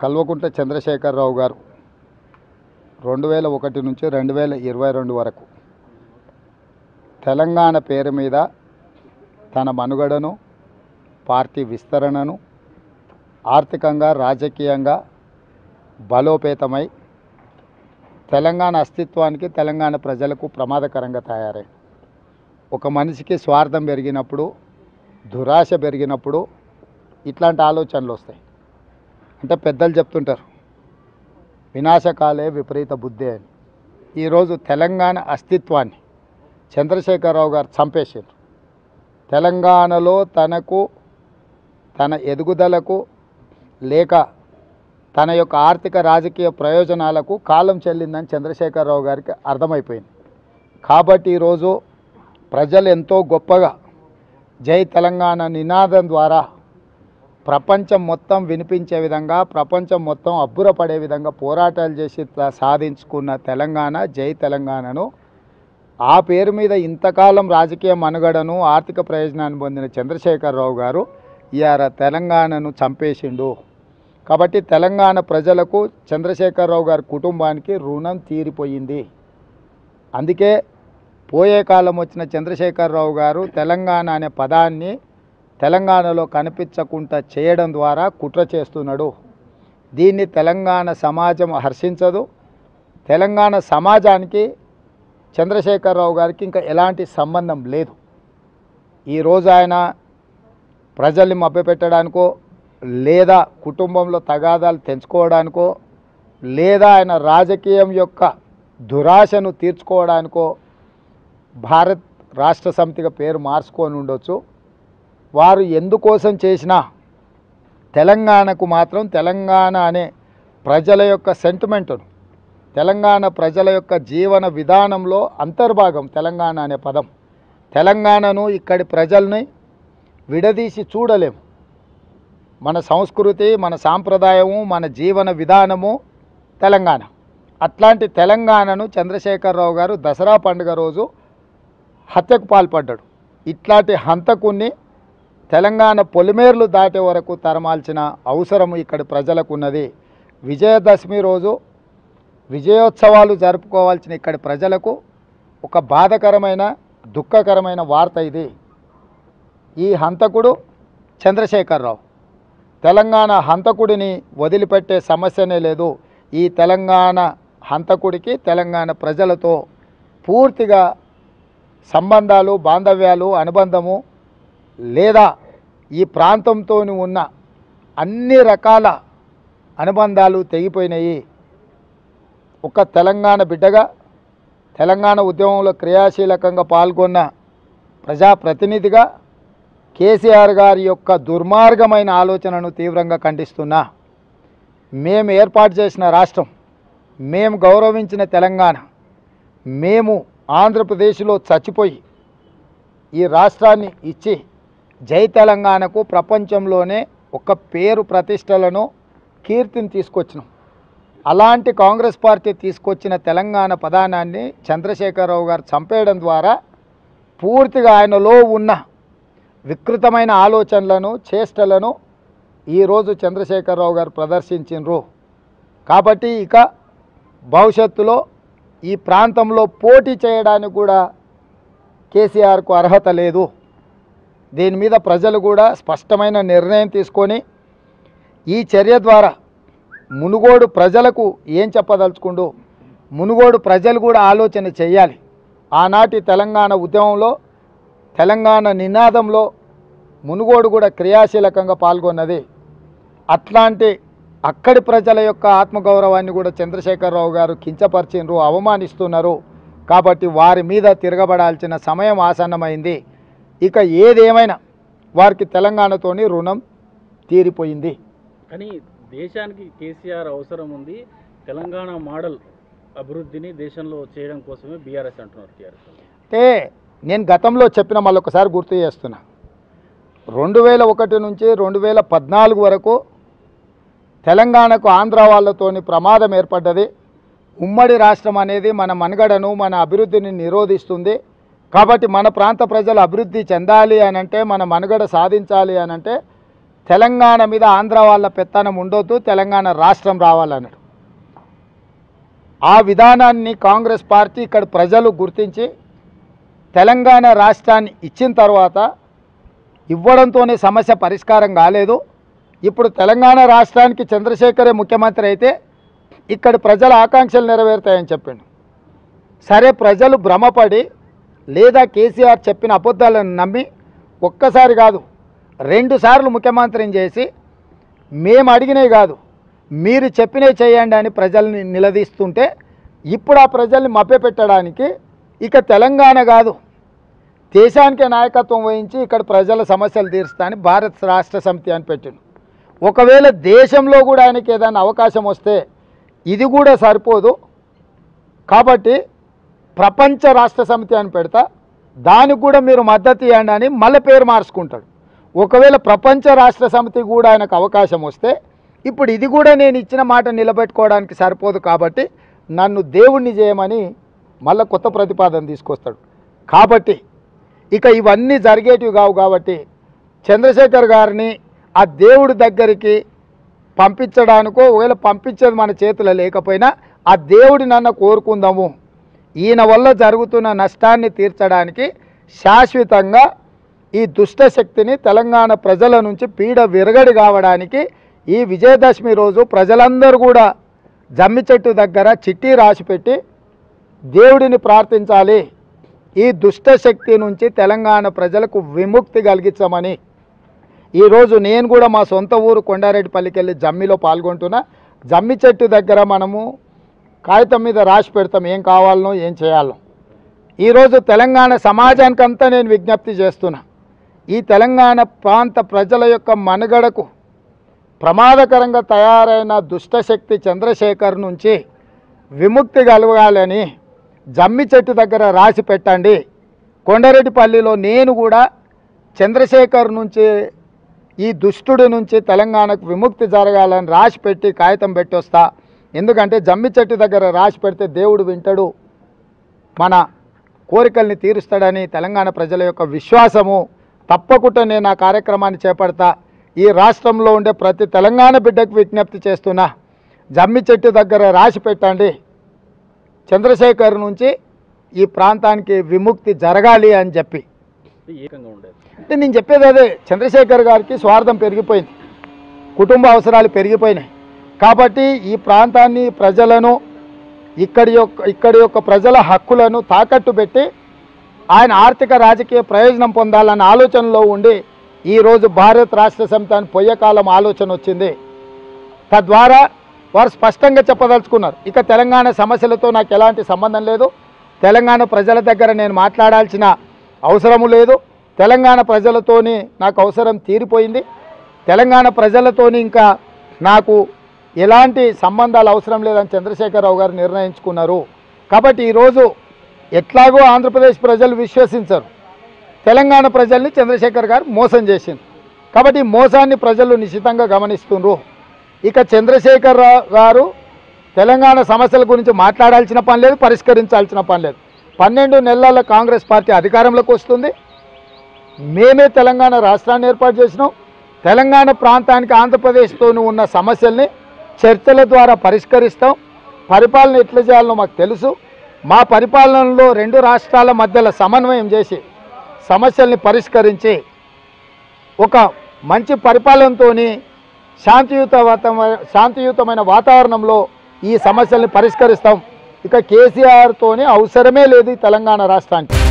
కల్వకుంట్ల చంద్రశేఖరరావు గారు 2001 నుంచి 2022 వరకు తెలంగాణ పేరు మీద తన మనుగడను, పార్టీ విస్తరణను ఆర్థికంగా, రాజకీయంగా బలోపేతమై తెలంగాణ అస్తిత్వానికి, తెలంగాణ ప్రజలకు ప్రమాదకరంగా తయారై ఒక మనిషికి స్వార్థం పెరిగినప్పుడు, దురాశ పెరిగినప్పుడు ఇట్లాంటి ఆలోచనలు వస్తాయి. అంటే పెద్దలు చెప్తుంటారు, వినాశకాలే విపరీత బుద్ధి అని. ఈరోజు తెలంగాణ అస్తిత్వాన్ని చంద్రశేఖరరావు గారు చంపేసారు. తెలంగాణలో తనకు, తన ఎదుగుదలకు లేక తన యొక్క ఆర్థిక రాజకీయ ప్రయోజనాలకు కాలం చెల్లిందని చంద్రశేఖరరావు గారికి అర్థమైపోయింది. కాబట్టి ఈరోజు ప్రజలు ఎంతో గొప్పగా జై తెలంగాణ నినాదం ద్వారా ప్రపంచం మొత్తం వినిపించే విధంగా, ప్రపంచం మొత్తం అబ్బురపడే విధంగా పోరాటాలు చేసి సాధించుకున్న తెలంగాణ, జై తెలంగాణను, ఆ పేరు మీద ఇంతకాలం రాజకీయ మనుగడను, ఆర్థిక ప్రయోజనాన్ని పొందిన చంద్రశేఖరరావు గారు ఇవాళ తెలంగాణను చంపేసిండు. కాబట్టి తెలంగాణ ప్రజలకు, చంద్రశేఖరరావు గారి కుటుంబానికి రుణం తీరిపోయింది. అందుకే పోయే కాలం వచ్చిన చంద్రశేఖరరావు గారు తెలంగాణ అనే పదాన్ని తెలంగాణలో కనిపించకుండా చేయడం ద్వారా కుట్ర చేస్తున్నాడు. దీన్ని తెలంగాణ సమాజం హర్షించదు. తెలంగాణ సమాజానికి చంద్రశేఖరరావు గారికి ఇంకా ఎలాంటి సంబంధం లేదు. ఈరోజు ఆయన ప్రజల్ని మభ్యపెట్టడానికో, లేదా కుటుంబంలో తగాదాలు తెంచుకోవడానికో, లేదా ఆయన రాజకీయం యొక్క దురాశను తీర్చుకోవడానికో భారత్ రాష్ట్ర సమితిగా పేరు మార్చుకొని ఉండొచ్చు. వారు ఎందుకోసం చేసినా తెలంగాణకు మాత్రం, తెలంగాణ అనే ప్రజల యొక్క సెంటిమెంటును, తెలంగాణ ప్రజల యొక్క జీవన విధానంలో అంతర్భాగం తెలంగాణ అనే పదం. తెలంగాణను, ఇక్కడి ప్రజల్ని విడదీసి చూడలేము. మన సంస్కృతి, మన సాంప్రదాయము, మన జీవన విధానము తెలంగాణ. అట్లాంటి తెలంగాణను చంద్రశేఖరరావు గారు దసరా పండుగ రోజు హత్యకు పాల్పడ్డాడు. ఇట్లాంటి హంతకుణ్ణి తెలంగాణ పొలిమేర్లు దాటే వరకు తరమాల్సిన అవసరం ఇక్కడి ప్రజలకు ఉన్నది. విజయదశమి రోజు విజయోత్సవాలు జరుపుకోవాల్సిన ఇక్కడి ప్రజలకు ఒక బాధకరమైన, దుఃఖకరమైన వార్త ఇది. ఈ హంతకుడు చంద్రశేఖరరావు. తెలంగాణ హంతకుడిని వదిలిపెట్టే సమస్యనే లేదు. ఈ తెలంగాణ హంతకుడికి తెలంగాణ ప్రజలతో పూర్తిగా సంబంధాలు, బాంధవ్యాలు, అనుబంధము, లేదా ఈ ప్రాంతంతో ఉన్న అన్ని రకాల అనుబంధాలు తెగిపోయినాయి. ఒక తెలంగాణ బిడ్డగా, తెలంగాణ ఉద్యమంలో క్రియాశీలకంగా పాల్గొన్న ప్రజాప్రతినిధిగా కేసీఆర్ గారి యొక్క దుర్మార్గమైన ఆలోచనను తీవ్రంగా ఖండిస్తున్నా. మేము ఏర్పాటు చేసిన రాష్ట్రం, మేము గౌరవించిన తెలంగాణ, మేము ఆంధ్రప్రదేశ్లో చచ్చిపోయి ఈ రాష్ట్రాన్ని ఇచ్చి జై తెలంగాణకు ప్రపంచంలోనే ఒక పేరు ప్రతిష్టలను, కీర్తిని తీసుకొచ్చినాం. అలాంటి కాంగ్రెస్ పార్టీ తీసుకొచ్చిన తెలంగాణ పదానాన్ని చంద్రశేఖరరావు గారు చంపేయడం ద్వారా పూర్తిగా ఆయనలో ఉన్న వికృతమైన ఆలోచనలను, చేష్టలను ఈరోజు చంద్రశేఖరరావు గారు ప్రదర్శించినారు. కాబట్టి ఇక భవిష్యత్తులో ఈ ప్రాంతంలో పోటీ చేయడానికి కూడా కేసీఆర్కు అర్హత లేదు. దీని మీద ప్రజలు కూడా స్పష్టమైన నిర్ణయం తీసుకొని ఈ చర్య ద్వారా మునుగోడు ప్రజలకు ఏం చెప్పదలుచుకుంటూ, మునుగోడు ప్రజలు కూడా ఆలోచన చేయాలి. ఆనాటి తెలంగాణ ఉద్యమంలో, తెలంగాణ నినాదంలో మునుగోడు కూడా క్రియాశీలకంగా పాల్గొన్నది. అట్లాంటి అక్కడి ప్రజల యొక్క ఆత్మగౌరవాన్ని కూడా చంద్రశేఖరరావు గారు కించపరిచినారు, అవమానిస్తున్నారు. కాబట్టి వారి మీద తిరగబడాల్సిన సమయం ఆసన్నమైంది. ఇక ఏదేమైనా వారికి తెలంగాణతోని రుణం తీరిపోయింది. కానీ దేశానికి కేసీఆర్ అవసరం ఉంది. తెలంగాణ మోడల్ అభివృద్ధిని దేశంలో చేయడం కోసమే బీఆర్ఎస్ అంటున్నారు. టీఆర్ఎస్ అంటే నేను గతంలో చెప్పిన మళ్ళొకసారి గుర్తు చేస్తున్నా. 2001 నుంచి 2014 వరకు తెలంగాణకు ఆంధ్ర వాళ్ళతోని ప్రమాదం ఏర్పడ్డది. ఉమ్మడి రాష్ట్రం అనేది మన మనుగడను, మన అభివృద్ధిని నిరోధిస్తుంది. కాబట్టి మన ప్రాంత ప్రజలు అభివృద్ధి చెందాలి అనంటే, మన మనుగడ సాధించాలి అనంటే తెలంగాణ మీద ఆంధ్ర వాళ్ళ పెత్తనం ఉండొద్దు, తెలంగాణ రాష్ట్రం రావాలన్నాడు. ఆ విధానాన్ని కాంగ్రెస్ పార్టీ ఇక్కడ ప్రజలు గుర్తించి తెలంగాణ రాష్ట్రాన్ని ఇచ్చిన తర్వాత ఇవ్వడంతోనే సమస్య పరిష్కారం కాలేదు. ఇప్పుడు తెలంగాణ రాష్ట్రానికి చంద్రశేఖరే ముఖ్యమంత్రి అయితే ఇక్కడ ప్రజల ఆకాంక్షలు నెరవేరుతాయని చెప్పిండు. సరే, ప్రజలు భ్రమపడి లేదా కేసీఆర్ చెప్పిన అబద్ధాలను నమ్మి ఒక్కసారి కాదు 2 సార్లు ముఖ్యమంత్రిని చేసి మేము అడిగినవి కాదు మీరు చెప్పినవి చేయండి అని ప్రజల్ని నిలదీస్తుంటే ఇప్పుడు ఆ ప్రజల్ని మభ్యపెట్టడానికి ఇక తెలంగాణ కాదు దేశానికే నాయకత్వం వహించి ఇక్కడ ప్రజల సమస్యలు తీరుస్తా అని భారత రాష్ట్ర సమితి అని పెట్టిండు. ఒకవేళ దేశంలో కూడా ఆయనకి ఏదైనా అవకాశం వస్తే ఇది కూడా సరిపోదు కాబట్టి ప్రపంచ రాష్ట్ర సమితి అని పెడతా, దానికి కూడా మీరు మద్దతు ఇవ్వండి అని మళ్ళీ పేరు మార్చుకుంటాడు. ఒకవేళ ప్రపంచ రాష్ట్ర సమితి కూడా ఆయనకు అవకాశం వస్తే ఇప్పుడు ఇది కూడా నేను ఇచ్చిన మాట నిలబెట్టుకోవడానికి సరిపోదు కాబట్టి నన్ను దేవుణ్ణి చేయమని మళ్ళీ కొత్త ప్రతిపాదన తీసుకొస్తాడు. కాబట్టి ఇక ఇవన్నీ జరిగేటివి కావు కాబట్టి చంద్రశేఖర్ గారిని ఆ దేవుడి దగ్గరికి పంపించడానికో ఒకవేళ పంపించేది మన చేతిలో లేకపోయినా ఆ దేవుడి నన్ను కోరుకుందాము, ఈయన వల్ల జరుగుతున్న నష్టాన్ని తీర్చడానికి శాశ్వతంగా ఈ దుష్ట శక్తిని తెలంగాణ ప్రజల నుంచి పీడ విరగడి కావడానికి ఈ విజయదశమి రోజు ప్రజలందరూ కూడా జమ్మి చెట్టు దగ్గర చిట్టి రాసిపెట్టి దేవుడిని ప్రార్థించాలి, ఈ దుష్ట శక్తి నుంచి తెలంగాణ ప్రజలకు విముక్తి కలిగించమని. ఈరోజు నేను కూడా మా సొంత ఊరు కొండారెడ్డిపల్లికి వెళ్ళి జమ్మిలో పాల్గొంటున్నా. జమ్మి చెట్టు దగ్గర మనము కాగితం మీద రాసి పెడతాం ఏం కావాలనో ఏం చేయాలో. ఈరోజు తెలంగాణ సమాజానికంతా నేను విజ్ఞప్తి చేస్తున్నా, ఈ తెలంగాణ ప్రాంత ప్రజల యొక్క మనుగడకు ప్రమాదకరంగా తయారైన దుష్టశక్తి చంద్రశేఖర్ నుంచి విముక్తి కలగాలని జమ్మి చెట్టు దగ్గర రాసి పెట్టండి. కొండారెడ్డిపల్లిలో నేను కూడా చంద్రశేఖర్ నుంచి ఈ దుష్టుడి నుంచి తెలంగాణకు విముక్తి జరగాలని రాసి పెట్టి కాగితం పెట్టి వస్తా. ఎందుకంటే జమ్మి చెట్టు దగ్గర రాసి పెడితే దేవుడు వింటాడు, మన కోరికల్ని తీరుస్తాడని తెలంగాణ ప్రజల యొక్క విశ్వాసము. తప్పకుండా నేను ఆ కార్యక్రమాన్ని చేపడతా. ఈ రాష్ట్రంలో ఉండే ప్రతి తెలంగాణ బిడ్డకు విజ్ఞప్తి చేస్తున్నా, జమ్మి చెట్టు దగ్గర రాసి పెట్టండి, చంద్రశేఖర్ నుంచి ఈ ప్రాంతానికి విముక్తి జరగాలి అని చెప్పి. అంటే నేను చెప్పేది అదే, చంద్రశేఖర్ గారికి స్వార్థం పెరిగిపోయింది, కుటుంబ అవసరాలు పెరిగిపోయినాయి. కాబట్టి ఈ ప్రాంతాన్ని ప్రజలను ఇక్కడి యొక్క ప్రజల హక్కులను తాకట్టు పెట్టి ఆయన ఆర్థిక రాజకీయ ప్రయోజనం పొందాలన్న ఆలోచనలో ఉండి ఈరోజు భారత రాష్ట్ర సమితి అని పొయ్యకాలం ఆలోచన వచ్చింది. తద్వారా వారు స్పష్టంగా చెప్పదలుచుకున్నారు, ఇక తెలంగాణ సమస్యలతో నాకు ఎలాంటి సంబంధం లేదు, తెలంగాణ ప్రజల దగ్గర నేను మాట్లాడాల్సిన అవసరము లేదు, తెలంగాణ ప్రజలతోని నాకు అవసరం తీరిపోయింది, తెలంగాణ ప్రజలతోని ఇంకా నాకు ఎలాంటి సంబంధాలు అవసరం లేదని చంద్రశేఖరరావు గారు నిర్ణయించుకున్నారు. కాబట్టి ఈరోజు ఎట్లాగో ఆంధ్రప్రదేశ్ ప్రజలు విశ్వసించరు, తెలంగాణ ప్రజల్ని చంద్రశేఖర్ గారు మోసం చేసింది. కాబట్టి ఈ మోసాన్ని ప్రజలు నిశ్చితంగా గమనిస్తున్నారు. ఇక చంద్రశేఖర్ గారు తెలంగాణ సమస్యల గురించి మాట్లాడాల్సిన పని లేదు, పరిష్కరించాల్సిన పని లేదు. 12 నెలల కాంగ్రెస్ పార్టీ అధికారంలోకి వస్తుంది, మేమే తెలంగాణ రాష్ట్రాన్ని ఏర్పాటు చేసినాం. తెలంగాణ ప్రాంతానికి ఆంధ్రప్రదేశ్తో ఉన్న సమస్యల్ని చర్చల ద్వారా పరిష్కరిస్తాం. పరిపాలన ఎట్లా చేయాలో మాకు తెలుసు. మా పరిపాలనలో 2 రాష్ట్రాల మధ్యలో సమన్వయం చేసి సమస్యల్ని పరిష్కరించి ఒక మంచి పరిపాలనతో శాంతియుతమైన వాతావరణంలో ఈ సమస్యల్ని పరిష్కరిస్తాం. ఇక కేసీఆర్తోని అవసరమే లేదు ఈ తెలంగాణ రాష్ట్రానికి.